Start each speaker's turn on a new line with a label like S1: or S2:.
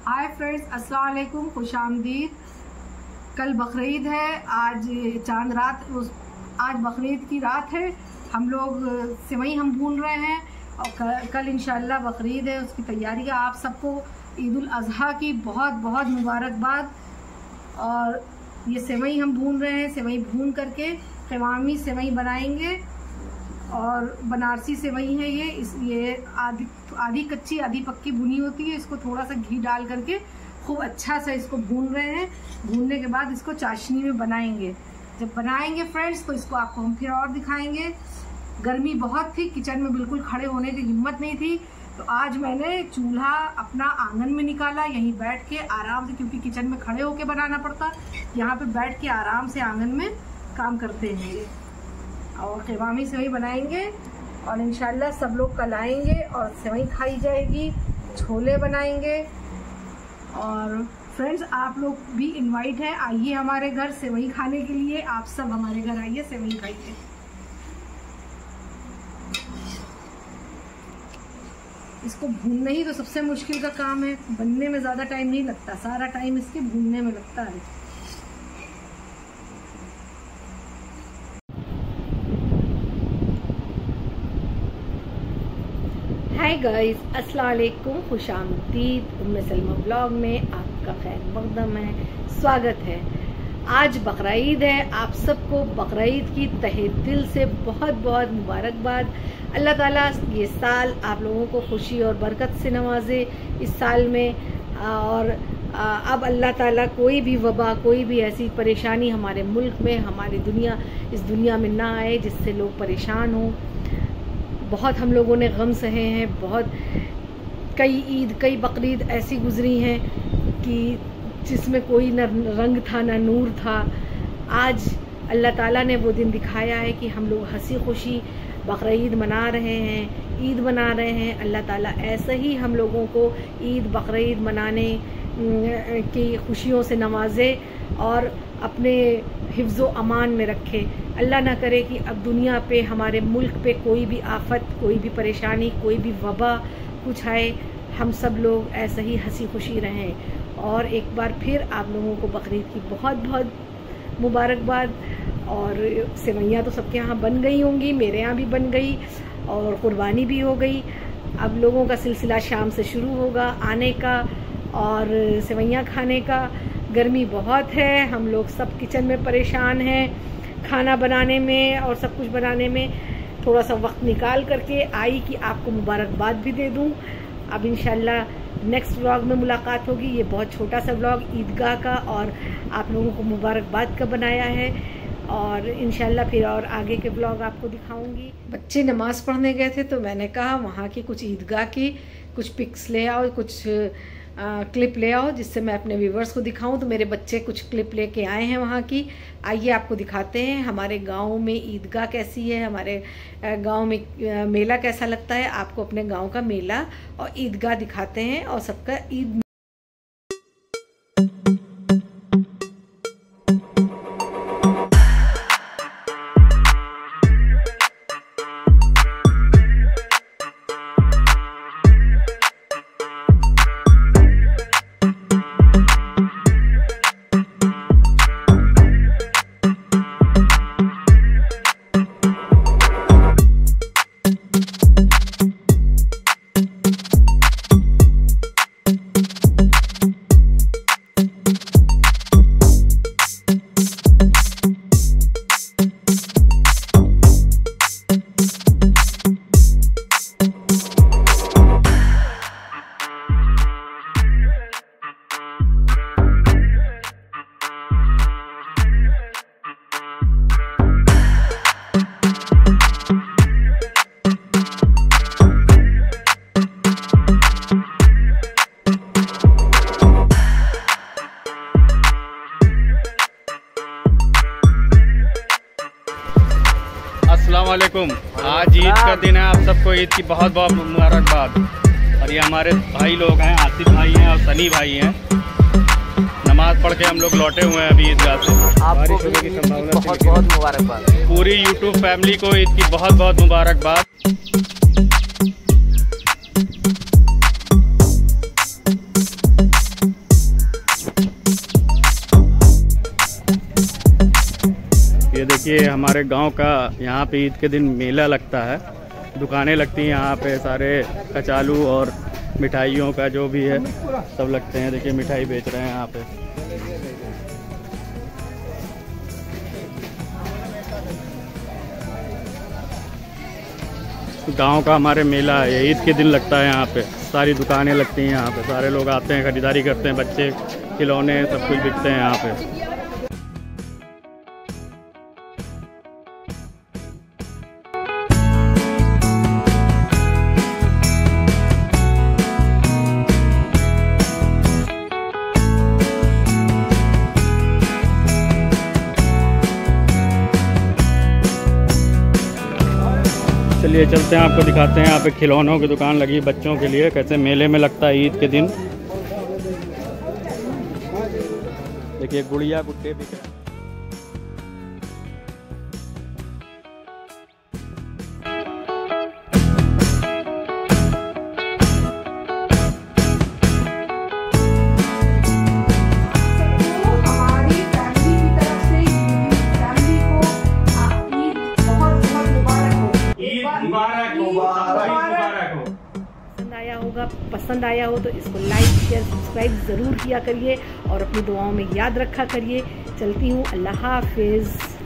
S1: Hi friends, अस्सलाम वालेकुम, खुश आमदीद। कल बकरीद है, आज चांद रात, आज बकरीद की रात है। हम लोग सेवई हम भून रहे हैं और कल इंशाल्लाह बकरीद है, उसकी तैयारी है। आप सबको ईद उल अज़हा की बहुत बहुत मुबारकबाद। और ये सेवई हम भून रहे हैं, सेवई भून करके क़वामी सेवई बनाएंगे और बनारसी सेवई है ये आधी कच्ची आधी पक्की भुनी होती है। इसको थोड़ा सा घी डाल करके खूब अच्छा सा इसको भून रहे हैं। भूनने के बाद इसको चाशनी में बनाएंगे। जब बनाएंगे फ्रेंड्स तो इसको आपको हम फिर और दिखाएंगे। गर्मी बहुत थी, किचन में बिल्कुल खड़े होने की हिम्मत नहीं थी, तो आज मैंने चूल्हा अपना आंगन में निकाला, यहीं बैठ के आराम से, क्योंकि किचन में खड़े होके बनाना पड़ता, यहाँ पे बैठ के आराम से आंगन में काम करते हैं ये। और क़वामी सेवई बनाएंगे और इंशाल्लाह सब लोग कल आएंगे और सेवई खाई जाएगी, छोले बनाएंगे। और फ्रेंड्स आप लोग भी इनवाइट हैं, आइए हमारे घर सेवई खाने के लिए। आप सब हमारे घर आइए, सेवई खाइए। इसको भूनना ही तो सबसे मुश्किल का काम है, बनने में ज़्यादा टाइम नहीं लगता, सारा टाइम इसके भूनने में लगता है। हाय गाइस, अस्सलाम वालेकुम, खुश आमदीद। उम्मे सलमा ब्लॉग में आपका खैर मकदम है, स्वागत है। आज बकरीद है, आप सबको बकरीद की तहे दिल से बहुत बहुत मुबारकबाद। अल्लाह ताला ये साल आप लोगों को खुशी और बरकत से नवाजे इस साल में। और अब अल्लाह ताला कोई भी वबा, कोई भी ऐसी परेशानी हमारे मुल्क में, हमारी इस दुनिया में ना आए जिससे लोग परेशान हों। बहुत हम लोगों ने गम सहे हैं, बहुत कई बकरीद ऐसी गुजरी हैं कि जिसमें कोई न रंग था न नूर था। आज अल्लाह ताला ने वो दिन दिखाया है कि हम लोग हंसी खुशी बकरीद मना रहे हैं, ईद मना रहे हैं। अल्लाह ताला ऐसे ही हम लोगों को ईद बकरीद मनाने की खुशियों से नवाजे और अपने हिफ्ज़ व अमान में रखे। अल्लाह ना करे कि अब दुनिया पे, हमारे मुल्क पे कोई भी आफत, कोई भी परेशानी, कोई भी वबा कुछ आए। हम सब लोग ऐसे ही हंसी खुशी रहें। और एक बार फिर आप लोगों को बकरीद की बहुत बहुत मुबारकबाद। और सेवइयाँ तो सबके यहाँ बन गई होंगी, मेरे यहाँ भी बन गई और कुर्बानी भी हो गई। अब लोगों का सिलसिला शाम से शुरू होगा आने का और सेवइयाँ खाने का। गर्मी बहुत है, हम लोग सब किचन में परेशान हैं, खाना बनाने में और सब कुछ बनाने में। थोड़ा सा वक्त निकाल करके आई कि आपको मुबारकबाद भी दे दूं। अब इंशाल्लाह नेक्स्ट व्लॉग में मुलाकात होगी। ये बहुत छोटा सा व्लॉग ईदगाह का और आप लोगों को मुबारकबाद का बनाया है, और इंशाल्लाह फिर और आगे के व्लॉग आपको दिखाऊंगी। बच्चे नमाज पढ़ने गए थे तो मैंने कहा वहाँ की कुछ ईदगाह की कुछ पिक्स ले आओ, कुछ क्लिप ले आओ जिससे मैं अपने व्यूवर्स को दिखाऊं। तो मेरे बच्चे कुछ क्लिप लेके आए हैं वहाँ की। आइए आपको दिखाते हैं हमारे गांव में ईदगाह कैसी है, हमारे गांव में मेला कैसा लगता है। आपको अपने गांव का मेला और ईदगाह दिखाते हैं और सबका ईद।
S2: अस्सलामुअलैकुम। आज ईद का दिन है, आप सबको ईद की बहुत बहुत मुबारकबाद। और ये हमारे भाई लोग हैं, आसिफ भाई हैं और सनी भाई हैं। नमाज पढ़ के हम लोग लौटे हुए हैं अभी ईदगाह से।
S3: आपको बारिश होने की संभावना बहुत बहुत मुबारकबाद।
S2: पूरी यूट्यूब फैमिली को ईद की बहुत बहुत मुबारकबाद। ये हमारे गांव का यहाँ पे ईद के दिन मेला लगता है। दुकानें लगती हैं यहाँ पे, सारे कचालू और मिठाइयों का जो भी है सब लगते हैं। देखिए मिठाई बेच रहे हैं यहाँ पे। गांव का हमारे मेला है, ईद के दिन लगता है यहाँ पे। सारी दुकानें लगती हैं यहाँ पे, सारे लोग आते हैं, खरीदारी करते हैं, बच्चे खिलौने सब कुछ बिकते हैं यहाँ पे। चलिए चलते हैं, आपको दिखाते हैं यहाँ पे खिलौनों की दुकान लगी बच्चों के लिए, कैसे मेले में लगता है ईद के दिन। देखिए गुड़िया गुड्डे बिक रहे हैं।
S1: पसंद आया हो तो इसको लाइक शेयर सब्सक्राइब ज़रूर किया करिए और अपनी दुआओं में याद रखा करिए। चलती हूँ, अल्लाह हाफिज़।